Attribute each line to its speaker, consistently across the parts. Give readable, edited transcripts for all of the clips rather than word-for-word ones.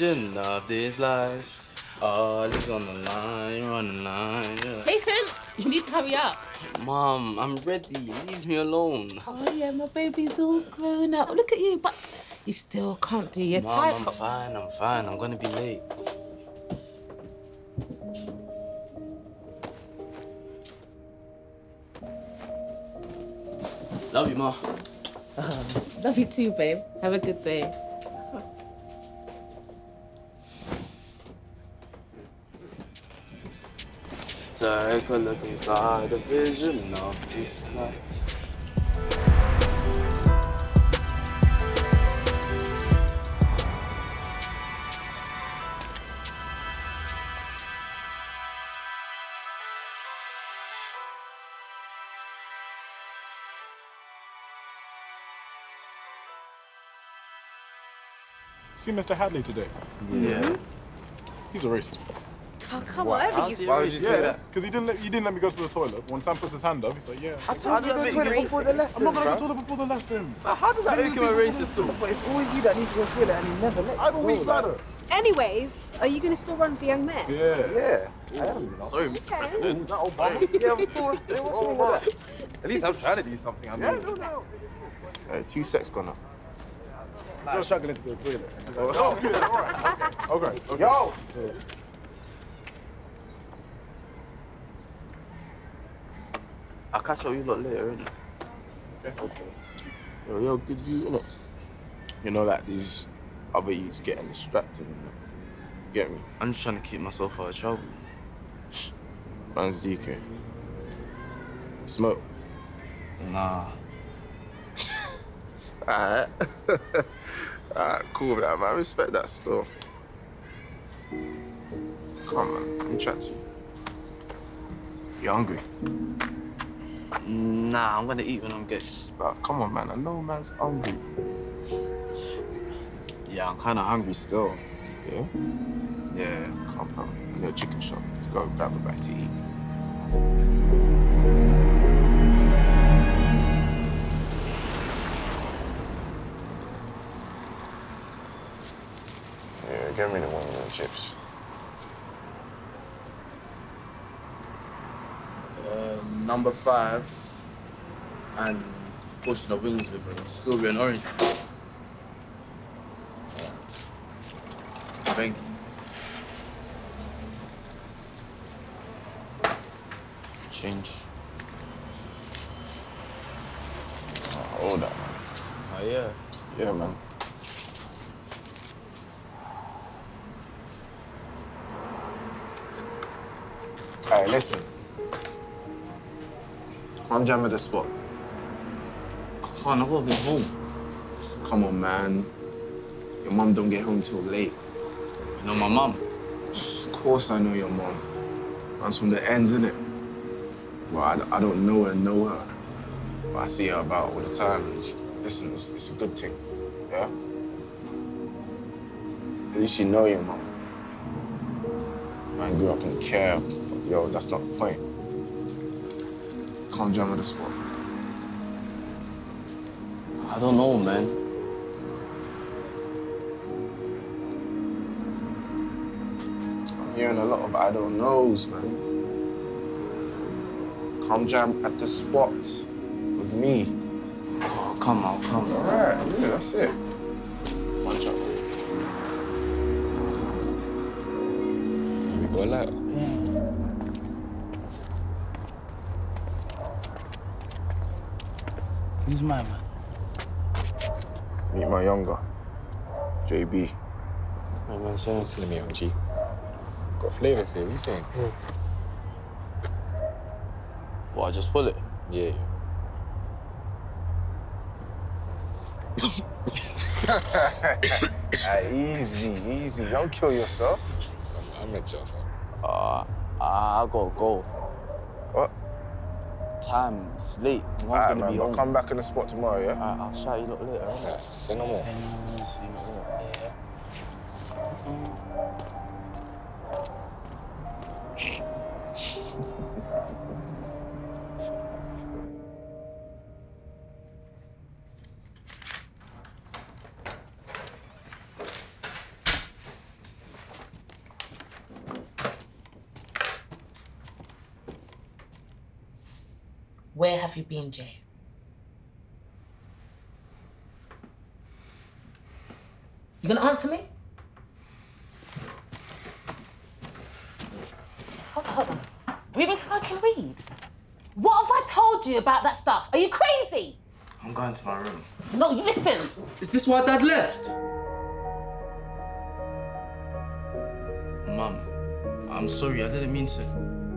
Speaker 1: vision of this life. All is on the line, on the line. Yeah.
Speaker 2: Jason, you need to hurry up.
Speaker 1: Mom, I'm ready. Leave me alone.
Speaker 2: Oh yeah, my baby's all grown up. Look at you, but you still can't do your type.
Speaker 1: Mom, I'm fine. I'm gonna be late. Love you, Ma.
Speaker 2: Love you too, babe. Have a good day.
Speaker 1: Take a look inside the vision of this life.
Speaker 3: See Mr. Hadley today?
Speaker 1: Yeah.
Speaker 3: He's a racist.
Speaker 4: Oh, come on, why would you
Speaker 3: say that? Because he didn't let me go to the toilet. When Sam puts his hand up, he's like, yeah.
Speaker 5: I told you to go to the toilet before the lesson.
Speaker 3: I'm not going to go to the toilet before the lesson.
Speaker 5: How does that make him a racist? But it's always you that needs to go to the toilet and he never lets you.
Speaker 3: I'm a weak bladder.
Speaker 4: Anyways, are you going to still run for young men?
Speaker 3: Yeah.
Speaker 5: I am.
Speaker 1: Sorry, Mr. President.
Speaker 5: Is that Obama? Yeah, of course. What's wrong with that?
Speaker 6: At least I'm trying to do something. I mean,
Speaker 5: No. 2 secs gone up.
Speaker 3: You're struggling to go to the toilet. Oh, yeah, all right. Okay.
Speaker 5: Yo!
Speaker 3: So,
Speaker 1: I'll catch up with you lot later, innit?
Speaker 5: Okay. Yo, good dude, innit? You know, like these other youths getting distracted, innit? Get me?
Speaker 1: I'm just trying to keep myself out of trouble.
Speaker 5: Man's DK. Smoke.
Speaker 1: Nah.
Speaker 5: Alright. Alright, cool, man. I respect that still. Come on, let me chat to you. You hungry?
Speaker 1: Nah, I'm gonna eat when I'm getting.
Speaker 5: But come on, man. I know man's hungry.
Speaker 1: Yeah, I'm kinda hungry still.
Speaker 5: Yeah?
Speaker 1: Yeah.
Speaker 5: Come on. I'm in a chicken shop. Let's go grab a bite to eat. Yeah, get me the wings and chips.
Speaker 1: Number 5 and portion of wings with a strawberry and orange. Thank you. Change.
Speaker 5: Hold on.
Speaker 1: Oh, yeah.
Speaker 5: Yeah, man. Hey, listen. I'm jamming the spot.
Speaker 1: I can't, I gotta get home.
Speaker 5: Come on, man. Your mum don't get home till late.
Speaker 1: You know my mum?
Speaker 5: Of course I know your mum. That's from the ends, innit? Well, I don't know her. But I see her about all the time. Listen, it's a good thing, yeah? At least you know your mum. Man grew up in care, but yo, that's not the point. Come jam at the spot.
Speaker 1: I don't know, man.
Speaker 5: I'm hearing a lot of I don't knows, man. Come jam at the spot with me.
Speaker 1: Oh, come on.
Speaker 5: All right, yeah, that's it. One shot.
Speaker 6: we go light.
Speaker 1: Who's my man?
Speaker 5: Meet my younger, JB.
Speaker 6: My man, someone's telling me, OG. Got flavours here, what are you saying?
Speaker 1: What, I just pull it?
Speaker 6: Yeah.
Speaker 5: Easy. Don't kill yourself.
Speaker 6: I met you, fam.
Speaker 1: I gotta go.
Speaker 5: What?
Speaker 1: Time's late. I'm
Speaker 5: All right,
Speaker 1: gonna
Speaker 5: man,
Speaker 1: be
Speaker 5: but
Speaker 1: home.
Speaker 5: come back in the spot tomorrow, yeah?
Speaker 1: Alright, I'll shout you lot later.
Speaker 6: Yeah, say no more.
Speaker 1: See you later.
Speaker 2: Where have you been, Jay? You gonna answer me? Hold on. Have you been smoking weed? What have I told you about that stuff? Are you crazy?
Speaker 1: I'm going to my room.
Speaker 2: No, you listen.
Speaker 1: Is this why Dad left? Mum, I'm sorry, I didn't mean to.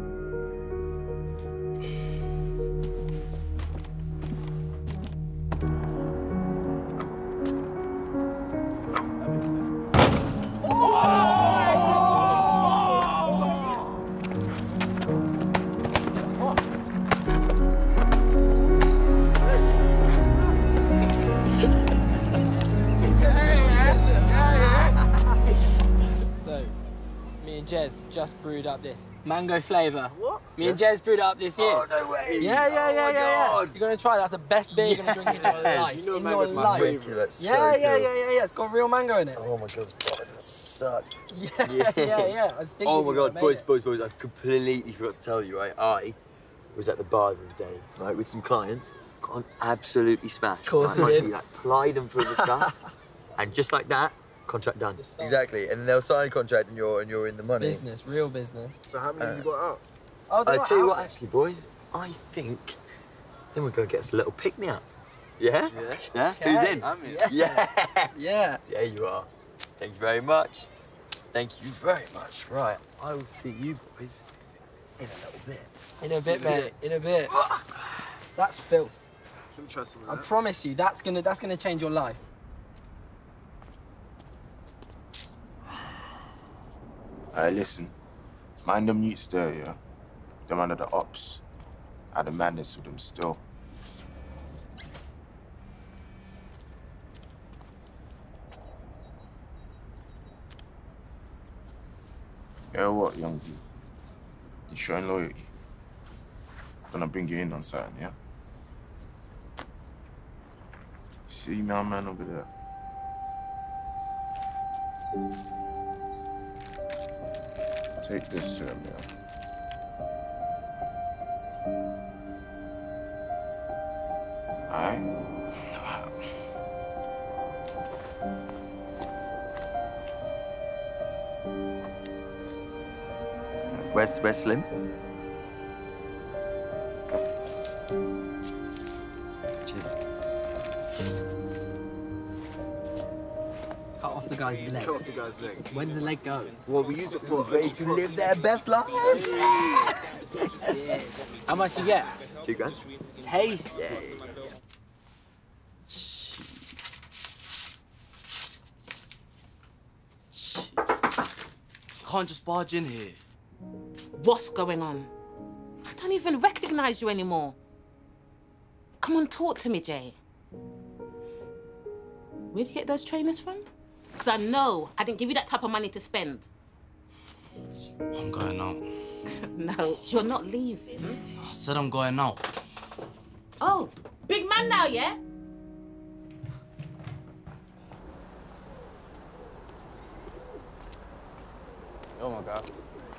Speaker 7: Jez just brewed up this mango flavour. What? Me and Jez brewed up this year. Oh, no way! Yeah. You're gonna try that. That's the best beer you're gonna drink in your life. You know mango's my favourite. Yeah. It's got real mango in it.
Speaker 8: Oh my God, that sucks.
Speaker 7: Yeah. I was thinking
Speaker 8: oh my God, boys, I've completely forgot to tell you, right? I was at the bar the other day, right, with some clients, got on absolutely smashed.
Speaker 7: Of course you did.
Speaker 8: Like, ply them for the stuff, and just like that, contract done. Exactly, and they'll sign a contract and you're in the money.
Speaker 7: Business, real business.
Speaker 3: So how many have you got out?
Speaker 7: Oh,
Speaker 8: I tell you what, actually, boys, I think we're gonna get us a little pick-me-up. Yeah? Yeah? Okay. Who's in?
Speaker 7: I'm in.
Speaker 8: Yeah, you are. Thank you very much. Thank you very much. Right, I will see you boys in a little bit.
Speaker 7: In a bit, mate. In a bit. That's filth.
Speaker 3: Should we try some of
Speaker 7: I
Speaker 3: that?
Speaker 7: promise you, that's gonna change your life.
Speaker 5: Alright, listen. Mind them mutes there, yeah? Them under the ops. I had the madness with them still. Yeah, what, young dude? You showing loyalty? Gonna bring you in on something, yeah? See my man over there? Take this to him, yeah. Alright?
Speaker 8: Where's Slim?
Speaker 7: Cut off the guy's leg.
Speaker 3: Cut off the guy's leg.
Speaker 7: Where does the leg go?
Speaker 8: Well, we use it for ready to live their best life.
Speaker 7: How much you get?
Speaker 8: $2 grand.
Speaker 7: Taste.
Speaker 1: Can't just barge in here.
Speaker 2: What's going on? I don't even recognize you anymore. Come on, talk to me, Jay. Where'd you get those trainers from? Because I know I didn't give you that type of money to spend.
Speaker 1: I'm going out.
Speaker 2: No, you're not leaving.
Speaker 1: I said I'm going out.
Speaker 2: Oh, big man now, yeah?
Speaker 3: Oh my God.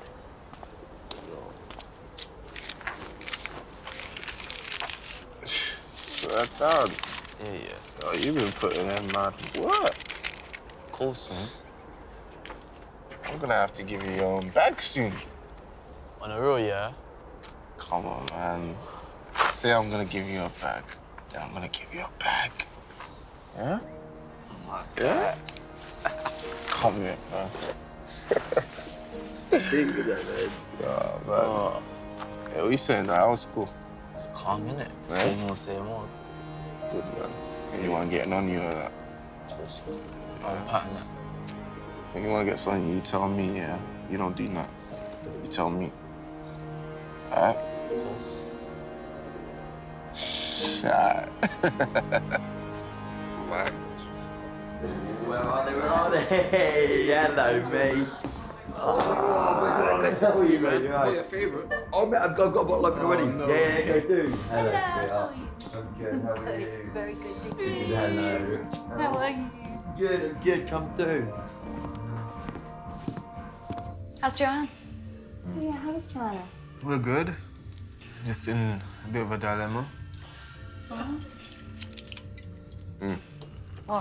Speaker 5: Swear down.
Speaker 8: Yeah.
Speaker 5: Oh, you've been putting in mad work.
Speaker 8: Of course, man.
Speaker 5: I'm gonna have to give you your own bag soon.
Speaker 8: On a real, yeah?
Speaker 5: Come on, man. Say I'm gonna give you a bag, then I'm gonna give you a bag. Yeah?
Speaker 8: Oh my
Speaker 5: Yeah? Come here, man.
Speaker 8: Big with that, man.
Speaker 5: Oh, man. Yeah, what you saying? That was cool.
Speaker 1: It's calm, innit?
Speaker 5: Right?
Speaker 1: Same old.
Speaker 5: Good, man. Anyone getting on you or that?
Speaker 1: I'm patting that.
Speaker 5: If anyone gets on you, you tell me, yeah? You don't do nothing. You tell me. Alright?
Speaker 1: Of course.
Speaker 5: Alright.
Speaker 8: Where are they? Hello, mate. Oh, good to see you, mate.
Speaker 3: What's your favourite?
Speaker 8: Oh, mate, I've got a bottle open already.
Speaker 3: no.
Speaker 8: Yeah, do.
Speaker 4: Hello,
Speaker 8: Hello, sweetheart. I'm good. How are you?
Speaker 4: Very good, thank you.
Speaker 8: Hello.
Speaker 4: How are you?
Speaker 8: Good, I'm good. Come through.
Speaker 4: How's Joanne? Yeah, how's Joanna?
Speaker 1: We're good.
Speaker 6: Just in a bit of a dilemma.
Speaker 2: What?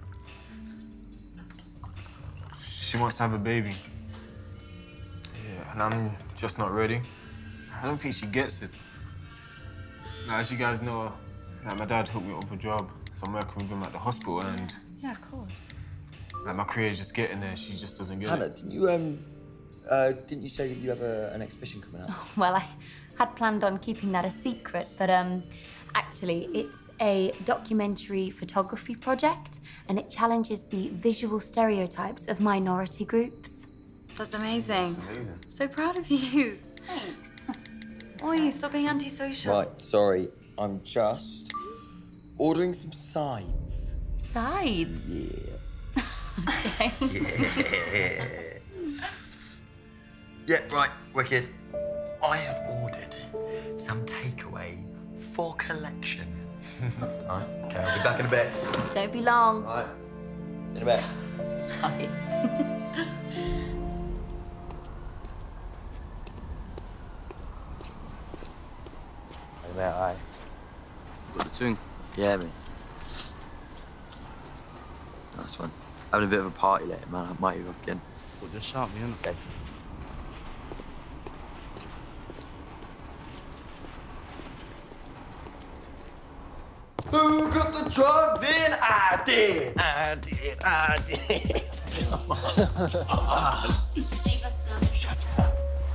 Speaker 6: She wants to have a baby. Yeah, and I'm just not ready. I don't think she gets it. Now, as you guys know, my dad hooked me up with a job, so I'm working with him at the hospital, and
Speaker 2: Yeah, of course.
Speaker 6: my career is just getting there. She just doesn't get
Speaker 8: Hannah,
Speaker 6: it.
Speaker 8: didn't you say that you have an exhibition coming up?
Speaker 9: Well, I had planned on keeping that a secret, but actually, it's a documentary photography project, and it challenges the visual stereotypes of minority groups.
Speaker 10: That's amazing.
Speaker 6: It's amazing.
Speaker 10: So proud of you. Thanks. Oi, stop being antisocial.
Speaker 8: Right, sorry. I'm just ordering some sides.
Speaker 9: Sides?
Speaker 8: Yeah.
Speaker 9: Okay.
Speaker 8: Yeah, right, wicked. I have ordered some takeaway for collection. All right, okay, I'll be back in a bit.
Speaker 9: Don't be long.
Speaker 8: All right, in a bit.
Speaker 9: Sides.
Speaker 8: Aye.
Speaker 1: Got the thing.
Speaker 8: Yeah, mate. Nice one. Having a bit of a party later, man. I might even up again.
Speaker 1: Well, just shout me, innit?
Speaker 8: Okay. Who got the drugs in? I did. Come on.
Speaker 9: Save us some.
Speaker 8: Shut up.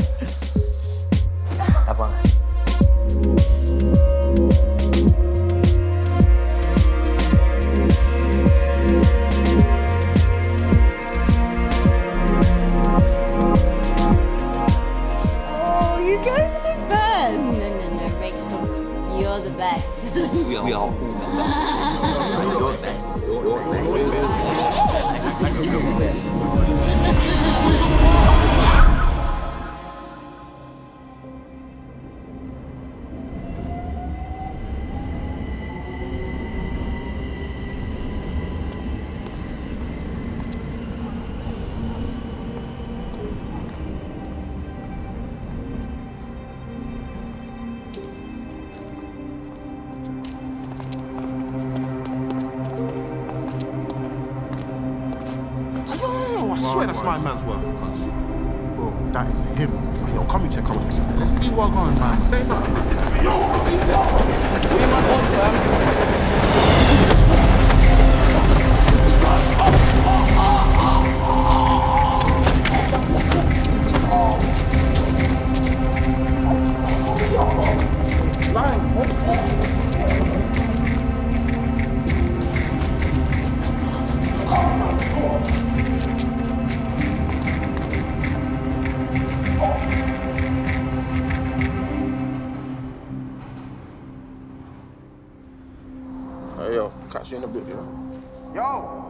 Speaker 8: Have one.
Speaker 10: Oh, you guys are the best.
Speaker 9: No, Rachel. You're the best.
Speaker 8: We are all the best. You're the best.
Speaker 3: I swear that's my man's work, because, bro, that is him. Yo, come and check out. Let's see what going on, man. Say that. Yo, what is that?
Speaker 7: Where am I on, fam?
Speaker 3: Hey, yo, catch you in a bit, yeah? Yo!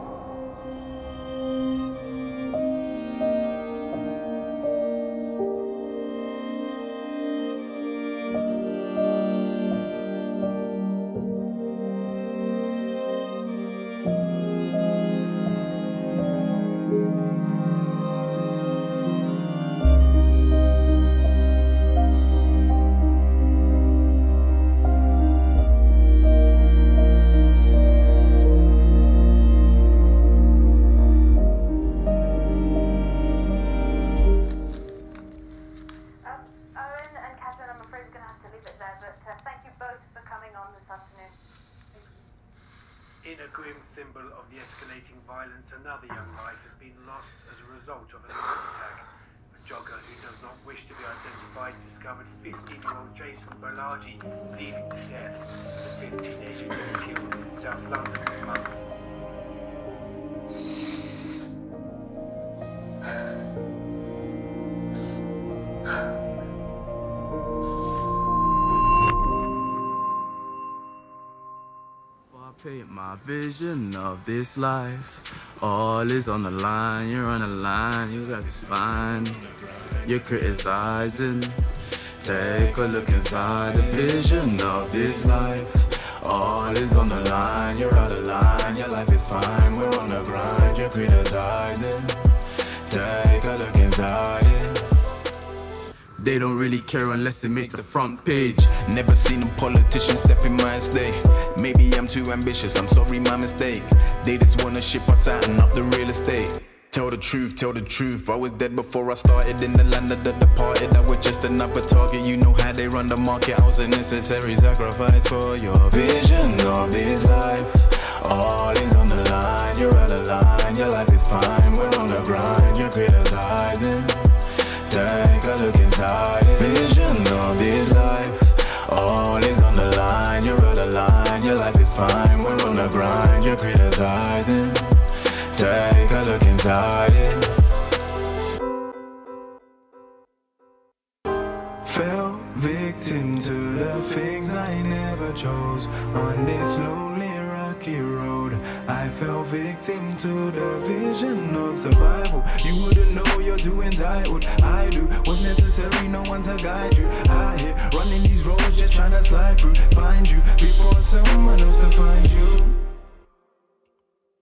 Speaker 11: In a grim symbol of the escalating violence, another young life has been lost as a result of a knife attack. A jogger who does not wish to be identified discovered 15-year-old Jason Bolaji bleeding to death. The 15-year-old was killed in South London this month.
Speaker 1: Paint my vision of this life. All is on the line, you're on the line, you got this fine. You're criticizing. Take a look inside the vision of this life. All is on the line, you're out of line, your life is fine, we're on the grind, you're criticizing. Take a look inside it. They don't really care unless it makes the front page.
Speaker 12: Never seen a politician step in my estate. Maybe I'm too ambitious, I'm sorry, my mistake. They just wanna ship us out and up the real estate. Tell the truth, I was dead before I started. In the land of the departed, I was just another target. You know how they run the market, I was a necessary sacrifice for your vision of this life. All is on the line, you're out of line. Your life is fine, we're on the grind. You're criticizing, take a look inside it. Vision of this life, all is on the line. You're out of line, your life is fine, we're on the grind. You're criticizing, take a look inside it. Fell victim to the things I never chose. On this lonely rocky road, I fell victim to the vision of survival. You wouldn't know you're too entitled. I do what's necessary, no one to guide you. I hit running these roads, just trying to slide through. Find you before someone else to find you.